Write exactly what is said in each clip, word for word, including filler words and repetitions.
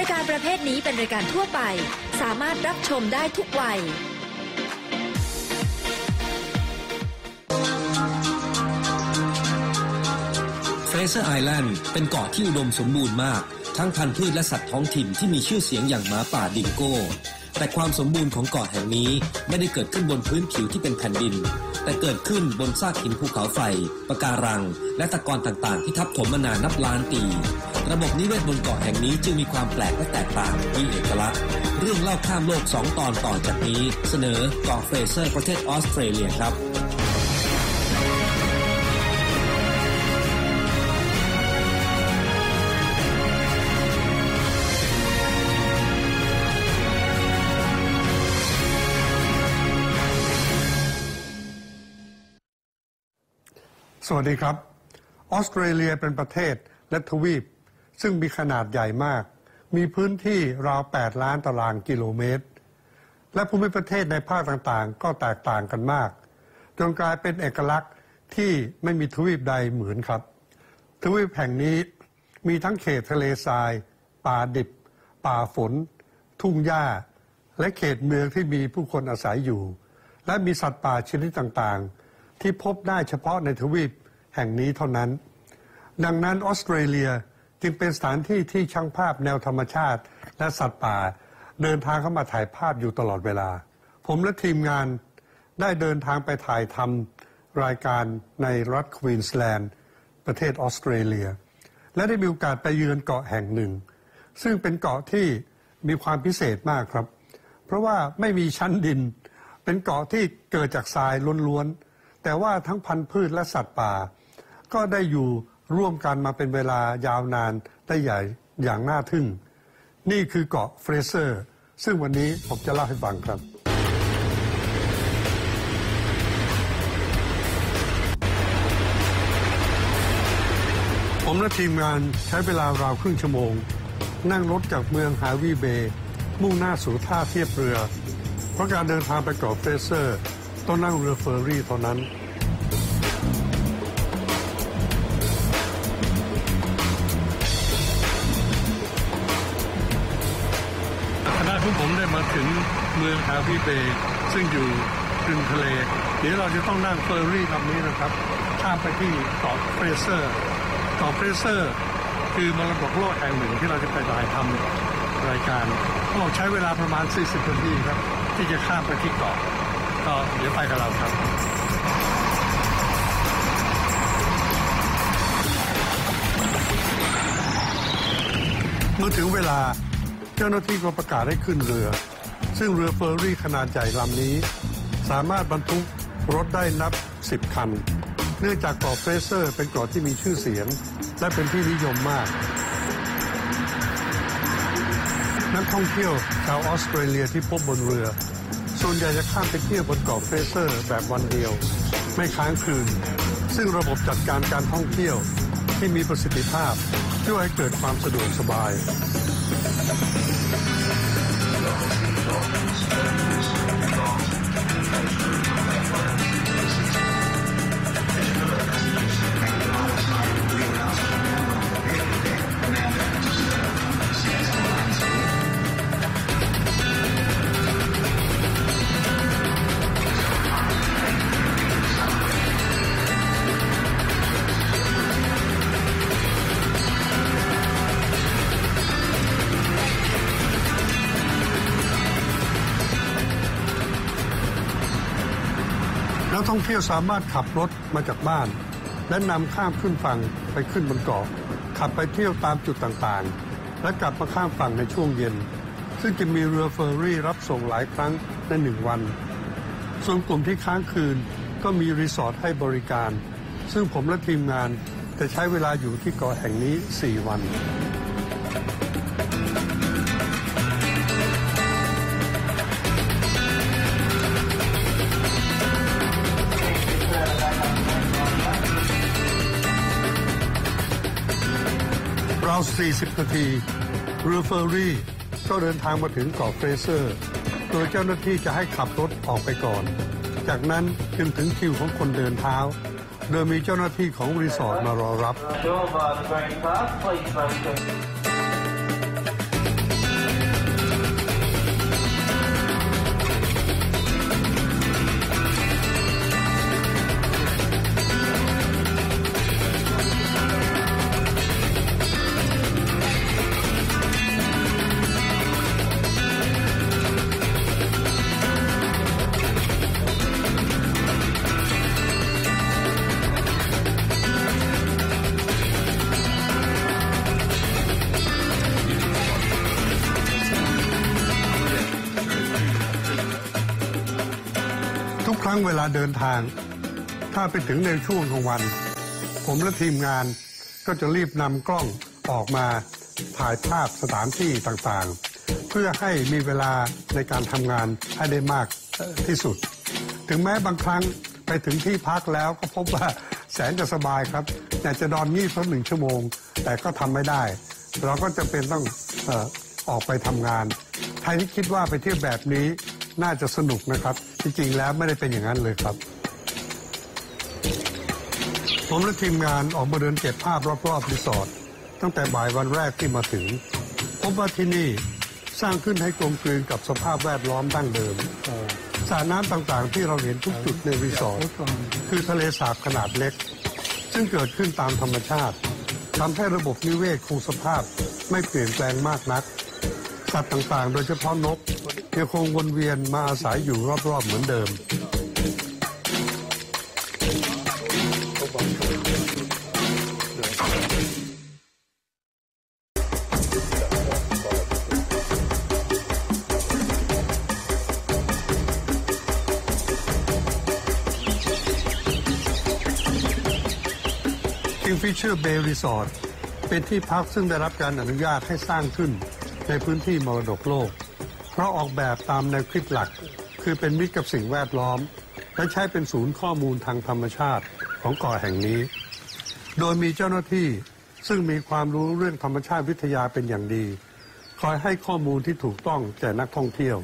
ายการประเภทนี้เป็นรายการทั่วไปสามารถรับชมได้ทุกวัยเฟรเซอร์ไอแลนด์เป็นเกาะที่อุดมสมบูรณ์มากทั้งพันธุ์พืชและสัตว์ท้องถิ่นที่มีชื่อเสียงอย่างหมาป่าดิงโก้แต่ความสมบูรณ์ของเกาะแห่งนี้ไม่ได้เกิดขึ้นบนพื้นผิวที่เป็นแผ่นดินแต่เกิดขึ้นบนซากหินภูเขาไฟปะการังและตะกอนต่างๆที่ทับถมมานานนับล้านปีระบบนิเวศบนเกาะแห่งนี้จึงมีความแปลกและแตกต่างมีเอกลักษณ์เรื่องเล่าข้ามโลกสองตอนต่อจากนี้เสนอเกาะเฟรเซอร์ประเทศออสเตรเลียครับสวัสดีครับออสเตรเลียเป็นประเทศและทวีปซึ่งมีขนาดใหญ่มากมีพื้นที่ราวแปดล้านตารางกิโลเมตรและภูมิประเทศในภาคต่างๆก็แตกต่างกันมากจนกลายเป็นเอกลักษณ์ที่ไม่มีทวีปใดเหมือนครับทวีปแห่งนี้มีทั้งเขตทะเลทรายป่าดิบป่าฝนทุ่งหญ้าและเขตเมืองที่มีผู้คนอาศัยอยู่และมีสัตว์ป่าชนิดต่างๆที่พบได้เฉพาะในทวีปแห่งนี้เท่านั้นดังนั้นออสเตรเลียจึงเป็นสถานที่ที่ช่างภาพแนวธรรมชาติและสัตว์ป่าเดินทางเข้ามาถ่ายภาพอยู่ตลอดเวลาผมและทีมงานได้เดินทางไปถ่ายทำรายการในรัฐควีนสแลนด์ประเทศออสเตรเลียและได้มีโอกาสไปเยือนเกาะแห่งหนึ่งซึ่งเป็นเกาะที่มีความพิเศษมากครับเพราะว่าไม่มีชั้นดินเป็นเกาะที่เกิดจากทรายล้วนๆแต่ว่าทั้งพันธุ์พืชและสัตว์ป่าก็ได้อยู่ร่วมกันมาเป็นเวลายาวนานได้ใหญ่อย่างน่าทึ่งนี่คือเกาะเฟรเซอร์ซึ่งวันนี้ผมจะเล่าให้ฟังครับผมและทีมงานใช้เวลาราวครึ่งชั่วโมงนั่งรถจากเมืองฮาวีเบย์มุ่งหน้าสู่ท่าเทียบเรือเพราะการเดินทางไปเกาะเฟรเซอร์ต้องนั่งเรือเฟอร์รี่เท่านั้นขณะที่ผมได้มาถึงเมืองฮาวีเบย์ซึ่งอยู่ริมทะเลเดี๋ยวเราจะต้องนั่งเฟอร์รี่ลำนี้นะครับข้ามไปที่เกาะเฟรเซอร์เกาะเฟรเซอร์คือมรดกโลกแห่งหนึ่งที่เราจะไปถ่ายทำรายการเราใช้เวลาประมาณสี่สิบนาทีครับที่จะข้ามไปที่เกาะก็เดี๋ยวไปกับเราครับเมื่อถึงเวลาเจ้าหน้าที่ก็ประกาศให้ขึ้นเรือซึ่งเรือเฟอร์รี่ขนาดใหญ่ลำนี้สามารถบรรทุกรถได้นับสิบคันเนื่องจากเกาะเฟรเซอร์เป็นเกาะที่มีชื่อเสียงและเป็นที่นิยมมากนักท่องเที่ยวชาวออสเตรเลียที่พบบนเรือส่วนใหญ่จะข้ามไปเที่ยวบนเกาะเฟรเซอร์แบบวันเดียวไม่ค้างคืนซึ่งระบบจัดการการท่องเที่ยวที่มีประสิทธิภาพช่วยให้เกิดความสะดวกสบายนักท่องเที่ยวสามารถขับรถมาจากบ้านและนำข้ามขึ้นฝั่งไปขึ้นบนเกาะขับไปเที่ยวตามจุดต่างๆและกลับมาข้ามฝั่งในช่วงเย็นซึ่งจะมีเรือเฟอร์รี่รับส่งหลายครั้งในหนึ่งวันส่วนกลุ่มที่ค้างคืนก็มีรีสอร์ทให้บริการซึ่งผมและทีมงานจะใช้เวลาอยู่ที่เกาะแห่งนี้สี่วันราวสี่สิบนาทีเรือเฟอร์รี่ก็เดินทางมาถึงเกาะเฟรเซอร์โดยเจ้าหน้าที่จะให้ขับรถออกไปก่อนจากนั้นจึงถึงคิวของคนเดินเท้าโดยมีเจ้าหน้าที่ของรีสอร์ทมารอรับงเวลาเดินทางถ้าไปถึงในช่วงกลางวันผมและทีมงานก็จะรีบนำกล้องออกมาถ่ายภาพสถานที่ต่างๆเพื่อให้มีเวลาในการทำงานให้ได้มากที่สุดถึงแม้บางครั้งไปถึงที่พักแล้วก็พบว่าแสนจะสบายครับอยากจะนอนงีบสักหนึ่งชั่วโมงแต่ก็ทำไม่ได้เราก็จะเป็นต้องเอ่อออกไปทำงานใครที่คิดว่าไปเที่ยวแบบนี้น่าจะสนุกนะครับจริงๆแล้วไม่ได้เป็นอย่างนั้นเลยครับผมและทีมงานออกมาเดินเก็บภาพรอบๆรีสอร์ทตั้งแต่บ่ายวันแรกที่มาถึงพบว่าที่นี่สร้างขึ้นให้กลมกลืนกับสภาพแวดล้อมดั้งเดิมสระน้ำต่างๆที่เราเห็นทุกจุดในรีสอร์ทคือทะเลสาบขนาดเล็กซึ่งเกิดขึ้นตามธรรมชาติทำให้ระบบนิเวศคงสภาพไม่เปลี่ยนแปลงมากนักสัตว์ต่างๆโดยเฉพาะนกยังคงวนเวียนมาอาศัยอยู่รอบๆเหมือนเดิมKingfisher Bay Resort เป็นที่พักซึ่งได้รับการอนุญาตให้สร้างขึ้นในพื้นที่มรดกโลกเพราะออกแบบตามแนวคิดหลักคือเป็นมิตรกับสิ่งแวดล้อมและใช้เป็นศูนย์ข้อมูลทางธรรมชาติของเกาะแห่งนี้โดยมีเจ้าหน้าที่ซึ่งมีความรู้เรื่องธรรมชาติวิทยาเป็นอย่างดีคอยให้ข้อมูลที่ถูกต้องแก่นักท่องเที่ยว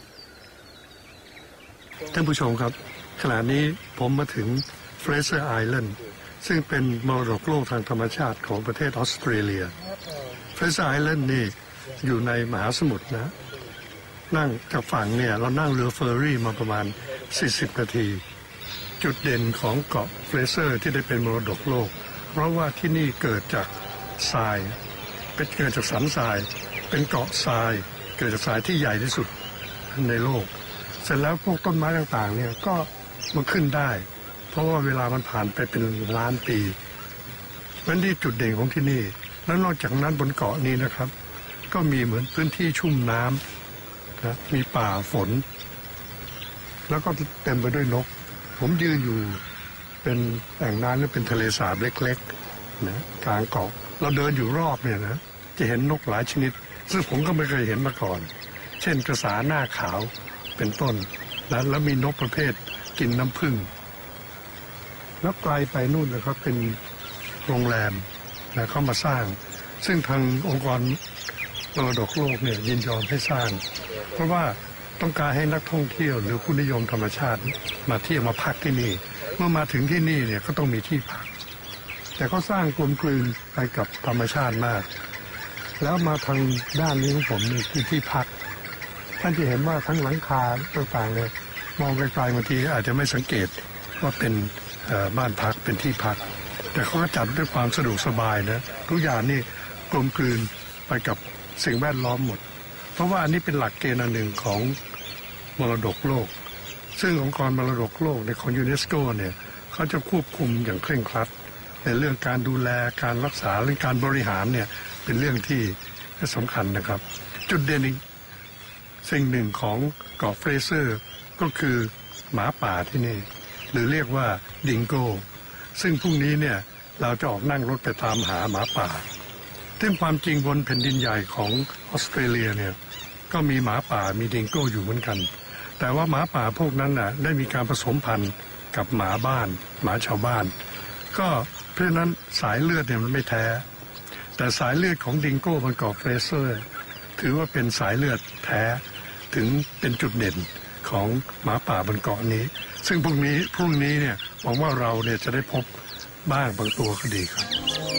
ท่านผู้ชมครับขณะนี้ผมมาถึง Fraser Islandซึ่งเป็นมรดกโลกทางธรรมชาติของประเทศออสเตรเลีย Fraser Island นี่อยู่ในมหาสมุทรนะนั่งจากฝั่งเนี่ยเรานั่งเรือเฟอร์รี่มาประมาณสี่สิบนาทีจุดเด่นของเกาะเฟรเซอร์ที่ได้เป็นมรดกโลกเพราะว่าที่นี่เกิดจากทรายเป็นเกิดจากสันทรายเป็นเกาะทรายเกิดจากทรายที่ใหญ่ที่สุดในโลกเสร็จแล้วพวกต้นไม้ต่างๆเนี่ยก็มันขึ้นได้เพราะว่าเวลามันผ่านไปเป็นล้านปีนั่นที่จุดเด่นของที่นี่แล้วนอกจากนั้นบนเกาะนี้นะครับก็มีเหมือนพื้นที่ชุ่มน้ำนะมีป่าฝนแล้วก็เต็มไปด้วยนกผมยืนอยู่เป็นแอ่งน้ำหรือเป็นทะเลสาบเล็กๆนะกลางเกาะเราเดินอยู่รอบเนี่ยนะจะเห็นนกหลายชนิดซึ่งผมก็ไม่เคยเห็นมาก่อนเช่นกระสาหน้าขาวเป็นต้นนะแล้วมีนกประเภทกินน้ำผึ้งแล้วไกลไปนู่นนะครับเป็นโรงแรมนะเข้ามาสร้างซึ่งทางองค์กรมรดกโลกเนี่ยยินยอมให้สร้างเพราะว่าต้องการให้นักท่องเที่ยวหรือผู้นิยมธรรมชาติมาเที่ยวมาพักที่นี่เมื่อมาถึงที่นี่เนี่ยก็ต้องมีที่พักแต่ก็สร้างกลมกลืนไปกับธรรมชาติมากแล้วมาทางด้านนี้ของผมนี่คือที่พักท่านจะเห็นว่าทั้งหลังคาต่างๆเลยมองไกลๆบางทีอาจจะไม่สังเกตว่าเป็นบ้านพักเป็นที่พักแต่เขาก็จัดด้วยความสะดวกสบายนะทุกอย่างนี่กลมกลืนไปกับสิ่งแวดล้อมหมดเพราะว่าอันนี้เป็นหลักเกณฑ์อันหนึ่งของมรดกโลกซึ่งองค์กรมรดกโลกในของยูเนสโกเนี่ยเขาจะควบคุมอย่างเคร่งครัดในเรื่องการดูแลการรักษาเรื่องการบริหารเนี่ยเป็นเรื่องที่สำคัญนะครับจุดเด่นอีกสิ่งหนึ่งของเกาะเฟรเซอร์ก็คือหมาป่าที่นี่หรือเรียกว่าดิงโก้ซึ่งพรุ่งนี้เนี่ยเราจะออกนั่งรถไปตามหาหมาป่าซึ่งความจริงบนแผ่นดินใหญ่ของออสเตรเลียเนี่ยก็มีหมาป่ามีดิงโก้อยู่เหมือนกันแต่ว่าหมาป่าพวกนั้นน่ะได้มีการผสมพันธุ์กับหมาบ้านหมาชาวบ้านก็เพราะนั้นสายเลือดเนี่ยมันไม่แท้แต่สายเลือดของดิงโก้บนเกาะเฟรเซอร์ถือว่าเป็นสายเลือดแท้ถึงเป็นจุดเด่นของหมาป่าบนเกาะนี้ซึ่งพรุ่งนี้พรุ่งนี้เนี่ยหวังว่าเราเนี่ยจะได้พบบ้างบางตัวก็ดีครับ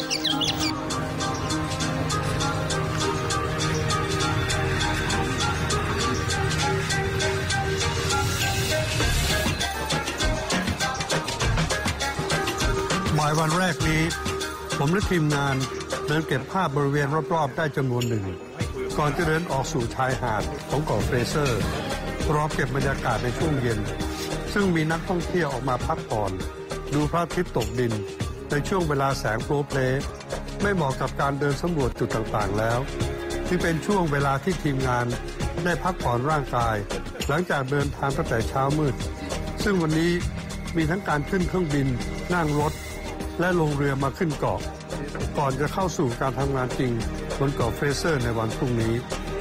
บ่ายวันแรกนี้ผมและทีมงานเดินเก็บภาพบริเวณรอบๆได้จำนวนหนึ่งก่อนจะเดินออกสู่ชายหาดของเกาะเฟรเซอร์รอเก็บบรรยากาศในช่วงเย็นซึ่งมีนักท่องเที่ยวออกมาพักผ่อนดูพระอาทิตย์ตกดินในช่วงเวลาแสงโปรเพลย์ไม่เหมาะกับการเดินสำรวจจุดต่างๆแล้วที่เป็นช่วงเวลาที่ทีมงานได้พักผ่อนร่างกายหลังจากเดินทางตั้งแต่เช้ามืดซึ่งวันนี้มีทั้งการขึ้นเครื่องบินนั่งรถและลงเรือมาขึ้นเกาะก่อนจะเข้าสู่การทำงานจริงบนเกาะเฟรเซอร์ในวันพรุ่งนี้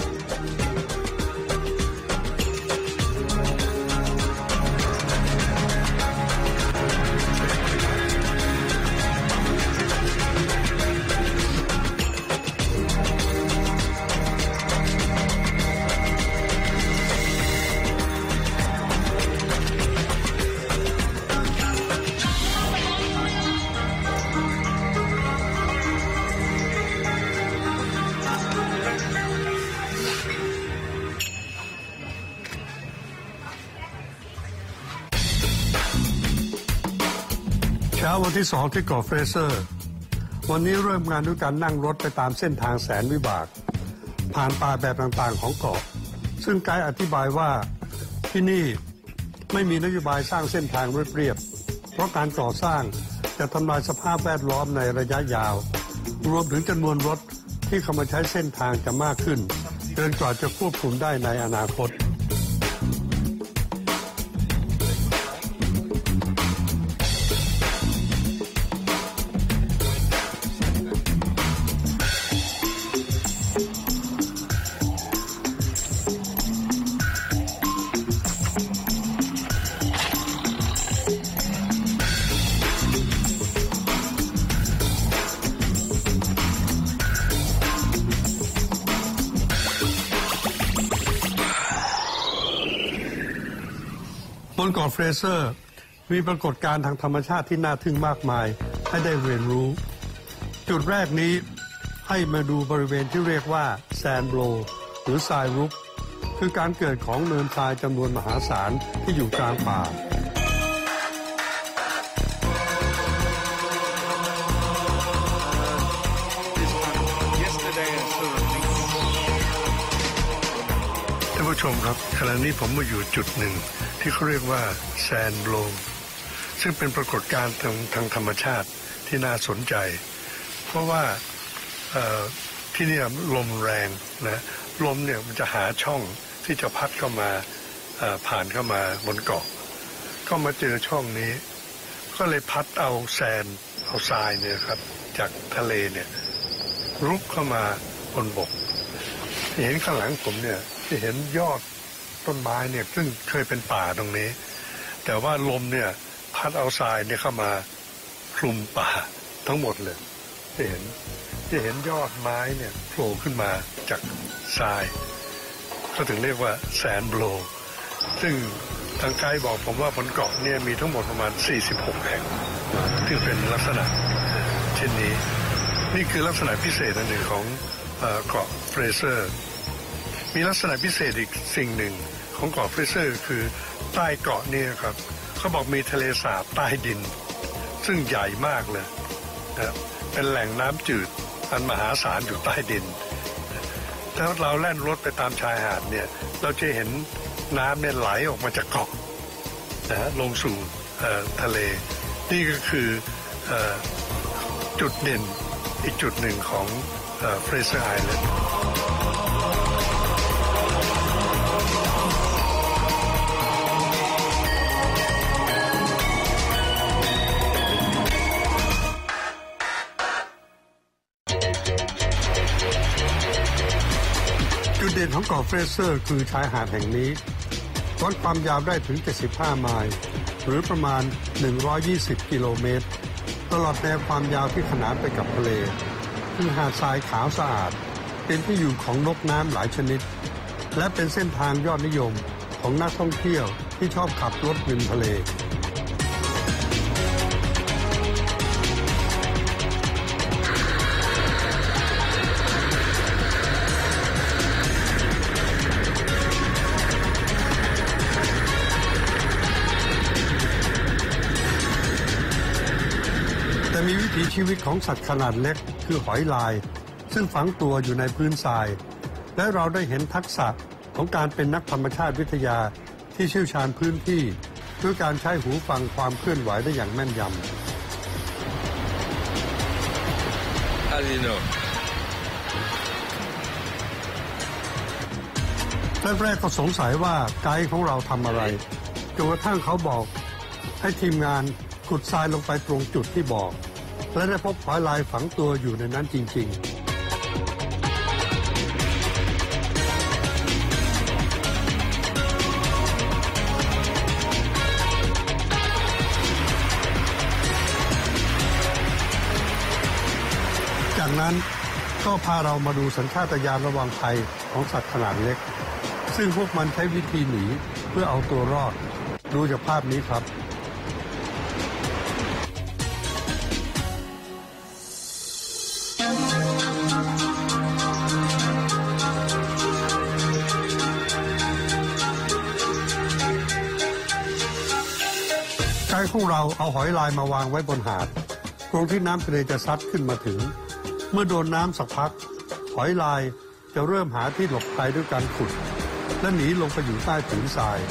เช้าวันที่สองที่เกาะเฟรเซอร์วันนี้เริ่มงานด้วยการนั่งรถไปตามเส้นทางแสนวิบากผ่านป่าแบบต่างๆของเกาะซึ่งไกด์อธิบายว่าที่นี่ไม่มีนโยบายสร้างเส้นทางเรียบๆเพราะการก่อสร้างจะทำลายสภาพแวดล้อมในระยะยาวรวมถึงจำนวนรถที่เข้ามาใช้เส้นทางจะมากขึ้นเกินกว่าจะควบคุมได้ในอนาคตบนเกาะเฟรเซอร์มีปรากฏการณ์ทางธรรมชาติที่น่าทึ่งมากมายให้ได้เรียนรู้จุดแรกนี้ให้มาดูบริเวณที่เรียกว่าแซนด์โบลหรือทรายรุกคือการเกิดของเนินทรายจำนวนมหาศาลที่อยู่กลางป่าท่านผู้ชมครับขณะนี้ผมมาอยู่จุดหนึ่งที่เขาเรียกว่าแซนด์โบลซึ่งเป็นปรากฏการณ์ทางทางธรรมชาติที่น่าสนใจเพราะว่าที่นี่ลมแรงนะลมเนี่ยมันจะหาช่องที่จะพัดเข้ามาผ่านเข้ามาบนเกาะก็มาเจอช่องนี้ก็เลยพัดเอาแซนเอาทรายเนี่ยครับจากทะเลเนี่ยรุกเข้ามาบนบกเห็นข้างหลังผมเนี่ยที่เห็นยอดต้นไม้เนี่ยซึ่งเคยเป็นป่าตรงนี้แต่ว่าลมเนี่ยพัดเอาทรายเนี่ยเข้ามาคลุมป่าทั้งหมดเลยจะเห็นจะเห็นยอดไม้เนี่ยโผล่ขึ้นมาจากทรายก็ถึงเรียกว่าแซนด์โบลซึ่งทางไกด์บอกผมว่าบนเกาะเนี่ยมีทั้งหมดประมาณสี่สิบหกแห่งที่เป็นลักษณะเช่นนี้นี่คือลักษณะพิเศษอันหนึ่งของเกาะเฟรเซอร์มีลักษณะพิเศษอีกสิ่งหนึ่งของเกาะเฟรเซอร์คือใต้เกาะนี่ครับเขาบอกมีทะเลสาบใต้ดินซึ่งใหญ่มากเลยนะเป็นแหล่งน้ำจืดอันมหาศาลอยู่ใต้ดินถ้าเราแล่นรถไปตามชายหาดเนี่ยเราจะเห็นน้ำเนี่ยไหลออกมาจากเกาะนะลงสู่ทะเลนี่ก็คือจุดเด่นอีกจุดหนึ่งของเฟรเซอร์ไอแลนด์จุดเด่นของเกาะเฟรเซอร์คือชายหาดแห่งนี้วัดความยาวได้ถึงเจ็ดสิบห้าไมล์หรือประมาณหนึ่งร้อยยี่สิบกิโลเมตรตลอดแนวความยาวที่ขนานไปกับทะเลคือหาดทรายขาวสะอาดเป็นที่อยู่ของนกน้ำหลายชนิดและเป็นเส้นทางยอดนิยมของนักท่องเที่ยวที่ชอบขับรถริมทะเลมีวิถีชีวิตของสัตว์ขนาดเล็กคือหอยลายซึ่งฝังตัวอยู่ในพื้นทรายและเราได้เห็นทักษะของการเป็นนักธรรมชาติวิทยาที่เชี่ยวชาญพื้นที่ด้วยการใช้หูฟังความเคลื่อนไหวได้อย่างแม่นยำ How do you know? แรกๆก็สงสัยว่าไกด์ของเราทำอะไรจนกระทั่งเขาบอกให้ทีมงานขุดทรายลงไปตรงจุดที่บอกและได้พบหอยลายฝังตัวอยู่ในนั้นจริงๆจากนั้นก็พาเรามาดูสัญชาตญาณระวังภัยของสัตว์ขนาดเล็กซึ่งพวกมันใช้วิธีหนีเพื่อเอาตัวรอดดูจากภาพนี้ครับไกด์ของเราเอาหอยลายมาวางไว้บนหาดตรงที่น้ำทะเลจะซัดขึ้นมาถึงเมื่อโดนน้ำสักพักหอยลายจะเริ่มหาที่หลบภัยด้วยการขุดและหนีลงไปอยู่ใต้ผืนทราย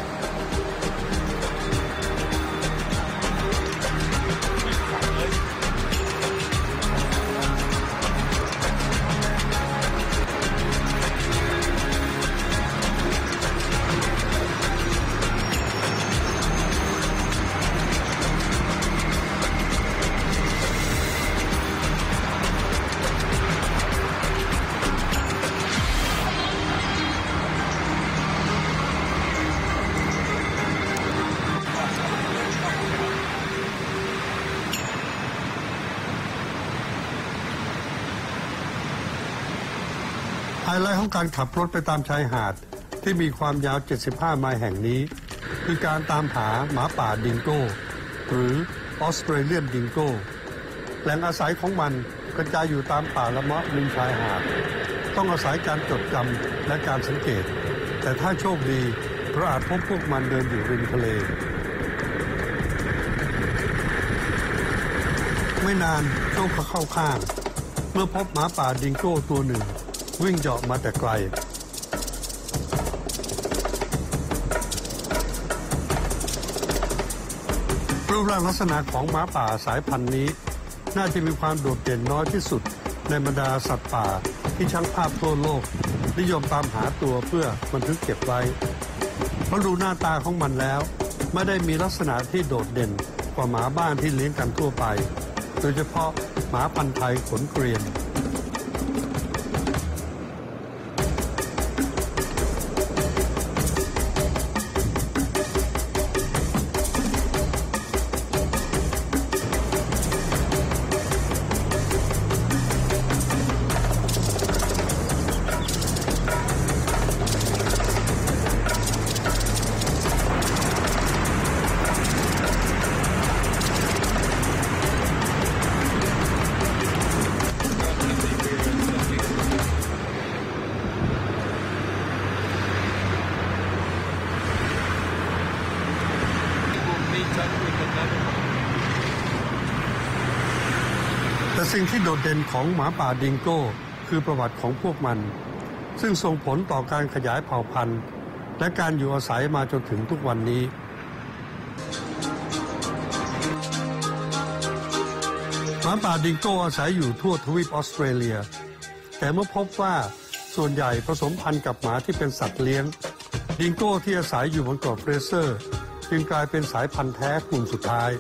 ไฮไลท์ของการขับรถไปตามชายหาดที่มีความยาวเจ็ดสิบห้าไมล์แห่งนี้คือการตามหาหมาป่าดิงโก้หรือออสเตรเลียนดิงโก้แหล่งอาศัยของมันกระจายอยู่ตามป่าละเมาะริมชายหาดต้องอาศัยการจดจำและการสังเกตแต่ถ้าโชคดีเราอาจพบพวกมันเดินอยู่ริมทะเลไม่นานโชคก็เข้าข้างเมื่อพบหมาป่าดิงโก้ตัวหนึ่งวิ่งเหาะมาแต่ไกลรูปร่างลักษณะของหมาป่าสายพันธุ์นี้น่าจะมีความโดดเด่นน้อยที่สุดในบรรดาสัตว์ป่าที่ช่างภาพทั่วโลกนิยมตามหาตัวเพื่อบันทึกเก็บไว้เพราะดูหน้าตาของมันแล้วไม่ได้มีลักษณะที่โดดเด่นกว่าหมาบ้านที่เลี้ยงกันทั่วไปโดยเฉพาะหมาพันธุ์ไทยขนเกรียนแต่สิ่งที่โดดเด่นของหมาป่าดิงโก้คือประวัติของพวกมันซึ่งส่งผลต่อการขยายเผ่าพันธุ์และการอยู่อาศัยมาจนถึงทุกวันนี้หมาป่าดิงโก้อาศัยอยู่ทั่วทวีปออสเตรเลียแต่เมื่อพบว่าส่วนใหญ่ผสมพันธุ์กับหมาที่เป็นสัตว์เลี้ยงดิงโก้ที่อาศัยอยู่บนเกาะเฟรเซอร์จึงกลายเป็นสายพันธุ์แท้กลุ่มสุดท้าย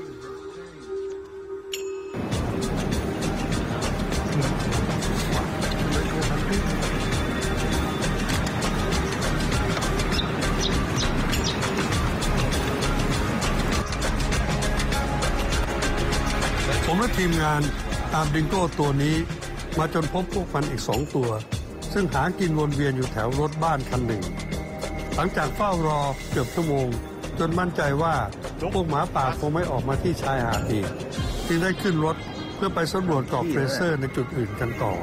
ผมและทีมงานตามดิงโก้ตัวนี้มาจนพบพวกมันอีกสองตัวซึ่งหากินวนเวียนอยู่แถวรถบ้านคันหนึ่งหลังจากเฝ้ารอเกือบชั่วโมงจนมั่นใจว่าพวกหมาป่าคงไม่ออกมาที่ชายหาดอีกจึงได้ขึ้นรถเพื่อไปสำรวจเกาะเฟรเซอร์ในจุดอื่นกันต่อ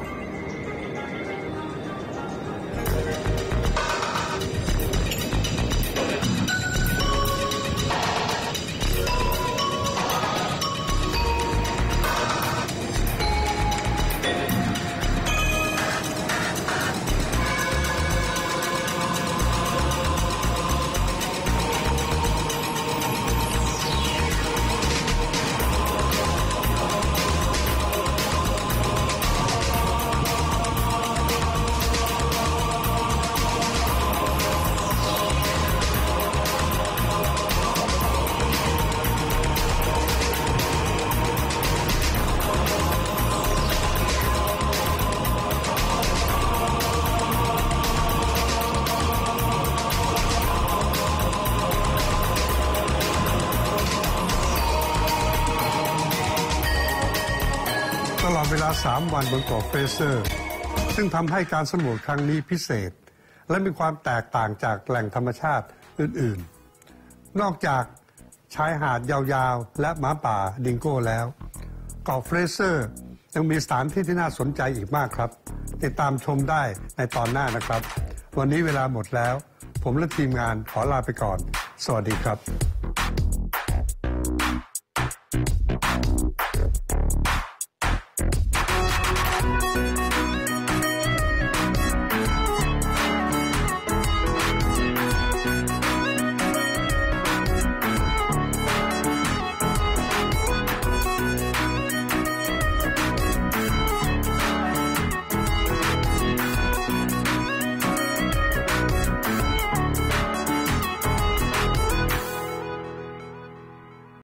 ลาสามวันบนเกาะเฟรเซอร์ซึ่งทำให้การสำรวจครั้งนี้พิเศษและมีความแตกต่างจากแหล่งธรรมชาติอื่นๆนอกจากชายหาดยาวๆและหมาป่าดิงโก้แล้วเกาะเฟรเซอร์ยังมีสถานที่ที่น่าสนใจอีกมากครับติดตามชมได้ในตอนหน้านะครับวันนี้เวลาหมดแล้วผมและทีมงานขอลาไปก่อนสวัสดีครับ